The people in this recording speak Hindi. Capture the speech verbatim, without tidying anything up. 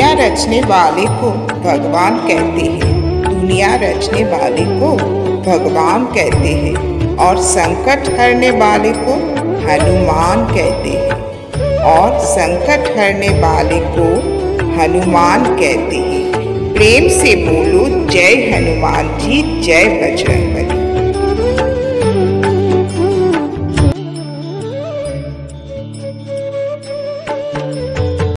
दुनिया रचने वाले को भगवान कहते हैं, दुनिया रचने वाले को भगवान कहते हैं, और संकट हरने वाले को हनुमान कहते हैं, और संकट हरने वाले को हनुमान कहते हैं। प्रेम से बोलो जय हनुमान जी, जय बजरंगबली।